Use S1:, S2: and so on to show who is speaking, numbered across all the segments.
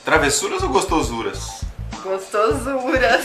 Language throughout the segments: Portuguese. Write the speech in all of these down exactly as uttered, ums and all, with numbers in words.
S1: Travessuras ou gostosuras?
S2: Gostosuras.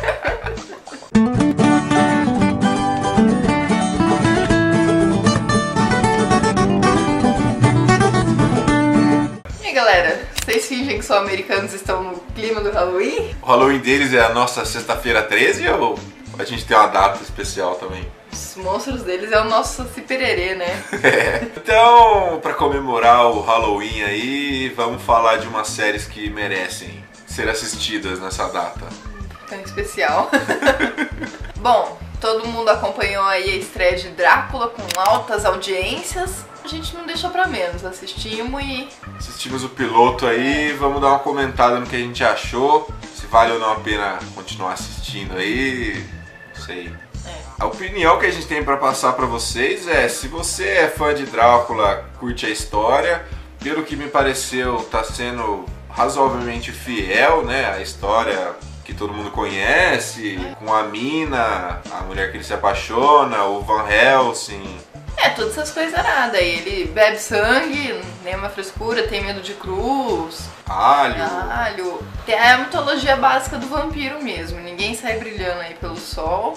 S2: E aí, galera, vocês fingem que só americanos estão no clima do Halloween?
S1: O Halloween deles é a nossa sexta-feira treze ou a gente tem uma data especial também?
S2: Os monstros deles é o nosso cipererê, né?
S1: É. Então, pra comemorar o Halloween aí, vamos falar de umas séries que merecem ser assistidas nessa data.
S2: Tão especial. Bom, todo mundo acompanhou aí a estreia de Drácula com altas audiências. A gente não deixou pra menos, assistimos e...
S1: Assistimos o piloto aí, vamos dar uma comentada no que a gente achou. Se vale ou não a pena continuar assistindo aí, não sei. A opinião que a gente tem pra passar pra vocês é, se você é fã de Drácula, curte a história, pelo que me pareceu tá sendo razoavelmente fiel, né, a história que todo mundo conhece, com a Mina, a mulher que ele se apaixona, o Van Helsing.
S2: É, todas essas coisas nada. Ele bebe sangue, nenhuma frescura, tem medo de cruz.
S1: Alho.
S2: Alho. Tem a mitologia básica do vampiro mesmo. Ninguém sai brilhando aí pelo sol.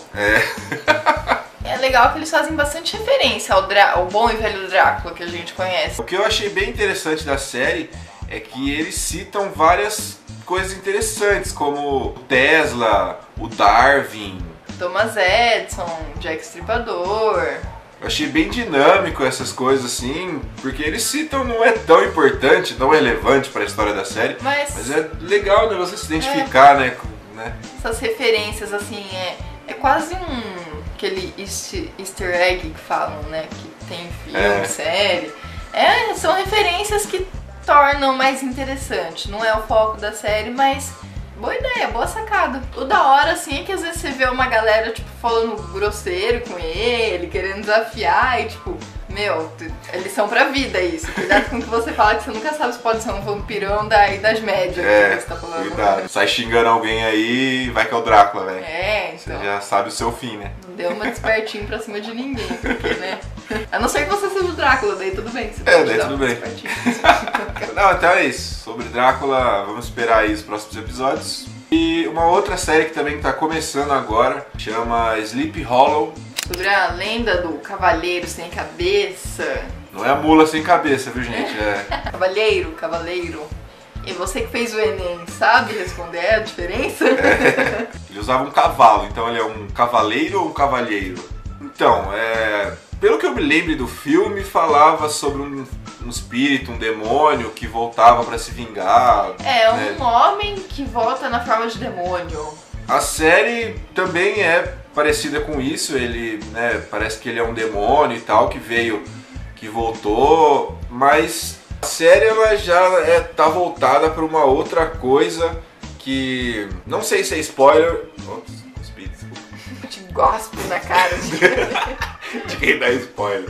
S1: É.
S2: É legal que eles fazem bastante referência ao, Drá ao bom e velho Drácula que a gente conhece.
S1: O que eu achei bem interessante da série é que eles citam várias coisas interessantes, como o Tesla, o Darwin.
S2: Thomas Edison, Jack Stripador.
S1: Eu achei bem dinâmico essas coisas assim, porque eles citam, não é tão importante, tão relevante para a história da série,
S2: mas,
S1: mas é legal, né, você se identificar, é, né, com, né?
S2: Essas referências assim, é, é quase um aquele easter egg que falam, né, que tem filme,
S1: é.
S2: série. É, são referências que tornam mais interessante, não é o foco da série, mas boa ideia, boa sacada. O da hora, assim, é que às vezes você vê uma galera, tipo, falando grosseiro com ele, querendo desafiar e, tipo, meu, é lição pra vida isso. Cuidado com o que você fala, que você nunca sabe se pode ser um vampirão da Idade Média.
S1: É,
S2: que você tá falando.
S1: Cuidado. Sai xingando alguém aí, vai que é o Drácula, velho.
S2: É, então.
S1: Você já sabe o seu fim, né?
S2: Não deu uma despertinho pra cima de ninguém, porque, né? A não ser que você seja o Drácula, daí tudo bem. Você
S1: é,
S2: pode
S1: daí
S2: dar
S1: tudo
S2: uma
S1: bem. Não, então é isso. Sobre Drácula, vamos esperar aí os próximos episódios. E uma outra série que também tá começando agora, chama Sleepy Hollow.
S2: Sobre a lenda do cavaleiro sem cabeça.
S1: Não é a mula sem cabeça, viu, gente? É.
S2: Cavalheiro, cavaleiro. E você que fez o Enem, sabe responder a diferença?
S1: É. Ele usava um cavalo, então ele é um cavaleiro ou um cavalheiro? Então, é... pelo que eu me lembro do filme, falava sobre um, um espírito, um demônio que voltava pra se vingar.
S2: É, um
S1: né?
S2: homem que volta na forma de demônio.
S1: A série também é parecida com isso, ele, né, parece que ele é um demônio e tal, que veio, que voltou, mas a série ela já é, tá voltada para uma outra coisa que, não sei se é spoiler... Ops, cuspi, desculpa.
S2: Te gospe na cara de...
S1: de quem dá spoiler.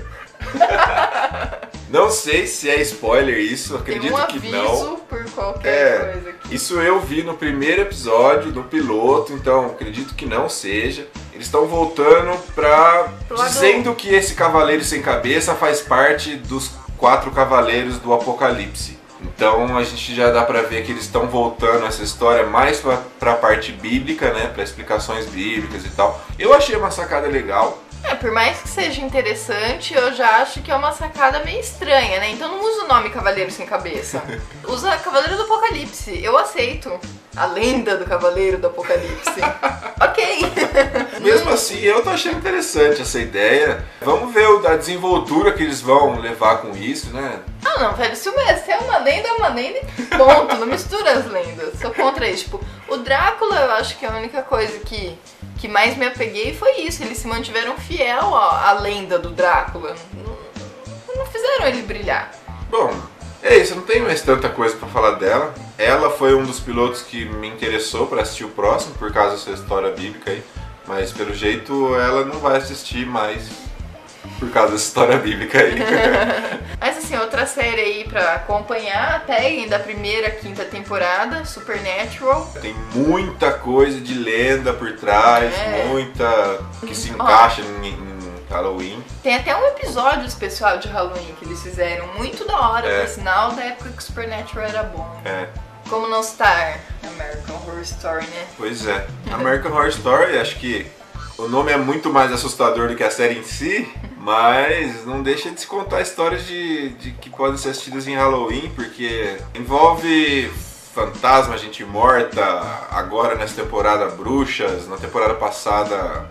S1: Não sei se é spoiler isso, acredito
S2: Tem um
S1: que
S2: aviso
S1: não.
S2: por qualquer
S1: É,
S2: coisa aqui.
S1: isso eu vi no primeiro episódio do piloto, então acredito que não seja. Eles estão voltando pra... dizendo que esse cavaleiro sem cabeça faz parte dos quatro cavaleiros do Apocalipse. Então a gente já dá pra ver que eles estão voltando essa história mais pra, pra parte bíblica, né? Pra explicações bíblicas e tal. Eu achei uma sacada legal.
S2: É, por mais que seja interessante, eu já acho que é uma sacada meio estranha, né? Então não usa o nome Cavaleiro Sem Cabeça. Usa Cavaleiro do Apocalipse. Eu aceito. A lenda do Cavaleiro do Apocalipse. Ok.
S1: Mesmo assim, eu tô achando interessante essa ideia. Vamos ver a desenvoltura que eles vão levar com isso, né?
S2: Ah não, velho, se é uma lenda, é uma lenda e ponto. Não mistura as lendas. Sou contra isso. Tipo, o Drácula, eu acho que a única coisa que... que mais me apeguei foi isso, eles se mantiveram fiel à, à lenda do Drácula, não, não fizeram ele brilhar.
S1: Bom, é isso, eu não tenho mais tanta coisa pra falar dela. Ela foi um dos pilotos que me interessou pra assistir o próximo, por causa dessa história bíblica aí, mas pelo jeito ela não vai assistir mais por causa dessa história bíblica aí.
S2: Mas assim, outra série aí pra acompanhar, até da primeira, quinta temporada, Supernatural.
S1: Tem muita coisa de lenda por trás,
S2: é.
S1: muita que se encaixa em, em Halloween.
S2: Tem até um episódio especial de Halloween que eles fizeram, muito da hora,
S1: é.
S2: por sinal, da época que Supernatural era bom.
S1: É.
S2: Como não citar American Horror Story, né?
S1: Pois é. American Horror Story, acho que o nome é muito mais assustador do que a série em si, mas não deixa de se contar histórias de, de que podem ser assistidas em Halloween, porque envolve fantasma, gente morta, agora nessa temporada bruxas, na temporada passada...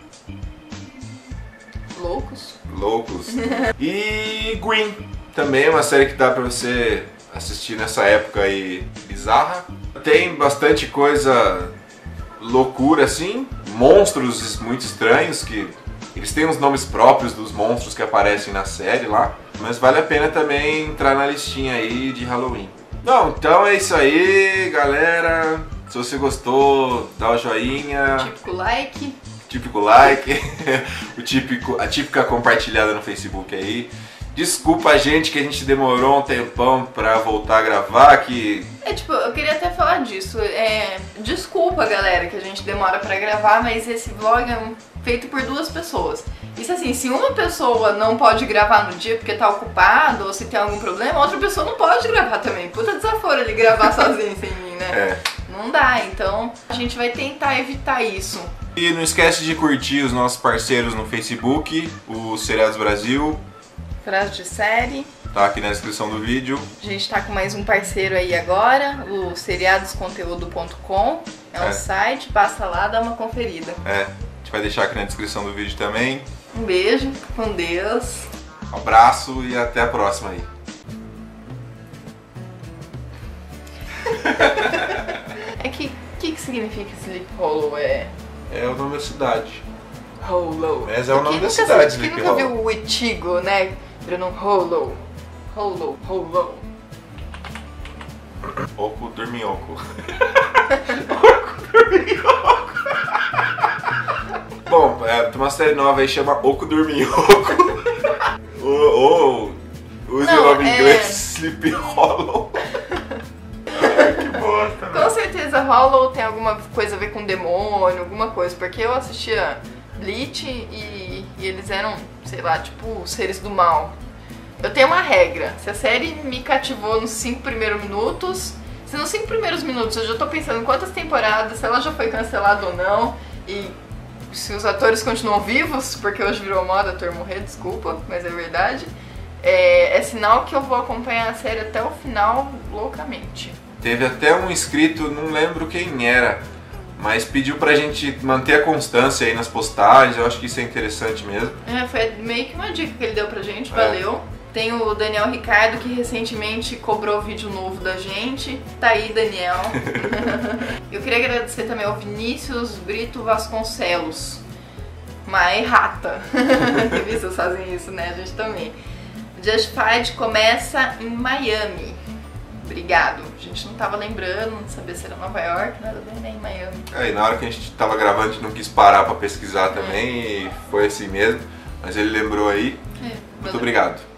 S2: Loucos.
S1: Loucos. E Green, também é uma série que dá pra você assistir nessa época aí bizarra. Tem bastante coisa loucura assim, monstros muito estranhos que eles têm os nomes próprios dos monstros que aparecem na série lá, mas vale a pena também entrar na listinha aí de Halloween. Não, então é isso aí, galera. Se você gostou, dá o joinha.
S2: Típico like.
S1: Típico like. o típico, a típica compartilhada no Facebook aí. Desculpa a gente que a gente demorou um tempão pra voltar a gravar, que...
S2: É, tipo, eu queria até falar disso. É, desculpa, galera, que a gente demora pra gravar, mas esse vlog é feito por duas pessoas. Isso assim, se uma pessoa não pode gravar no dia porque tá ocupado ou se tem algum problema, outra pessoa não pode gravar também. Puta desaforo ele gravar sozinho sem mim, né?
S1: É.
S2: Não dá, então a gente vai tentar evitar isso.
S1: E não esquece de curtir os nossos parceiros no Facebook, o Seriados Brasil.
S2: Frase de série.
S1: Tá aqui na descrição do vídeo.
S2: A gente tá com mais um parceiro aí agora, o seriados conteúdo ponto com. É um
S1: É.
S2: site, passa lá, dá uma conferida.
S1: É, a gente vai deixar aqui na descrição do vídeo também.
S2: Um beijo, com Deus.
S1: Um abraço e até a próxima aí.
S2: É que, o que, que significa Sleep Hollow? É...
S1: É o nome da cidade.
S2: Hollow.
S1: Mas é o nome
S2: Quem
S1: da
S2: nunca,
S1: cidade,
S2: Quem
S1: Sleep
S2: nunca
S1: Hollow.
S2: viu o Itigo, né? Virando um Hollow. Hollow, Hollow.
S1: Oco Dorminhoco. Oco Dorminhoco. Bom, é, tem uma série nova aí que chama Oco Dorminhoco. Ou, ou use
S2: Não,
S1: o nome
S2: é-
S1: inglês Sleep Hollow. Ai, que bosta,
S2: Com
S1: né?
S2: certeza Hollow tem alguma coisa a ver com demônio, alguma coisa. Porque eu assistia Bleach e, e eles eram, sei lá, tipo seres do mal. Eu tenho uma regra, se a série me cativou nos cinco primeiros minutos, se nos cinco primeiros minutos eu já tô pensando em quantas temporadas, se ela já foi cancelada ou não, e se os atores continuam vivos, porque hoje virou moda ator morrer, desculpa, mas é verdade, é, é sinal que eu vou acompanhar a série até o final loucamente.
S1: Teve até um inscrito, não lembro quem era, mas pediu pra gente manter a constância aí nas postagens. Eu acho que isso é interessante mesmo.
S2: É, foi meio que uma dica que ele deu pra gente,
S1: É.
S2: valeu. Tem o Daniel Ricardo, que recentemente cobrou vídeo novo da gente. Tá aí, Daniel. Eu queria agradecer também ao Vinícius Brito Vasconcelos. Uma errata. Revistas fazem isso, né? A gente também. Justified começa em Miami. Obrigado. A gente não tava lembrando, não sabia se era Nova York, nada bem, né? Em Miami.
S1: Aí na hora que a gente tava gravando, a gente não quis parar pra pesquisar também, e foi assim mesmo. Mas ele lembrou aí.
S2: É,
S1: Muito obrigado.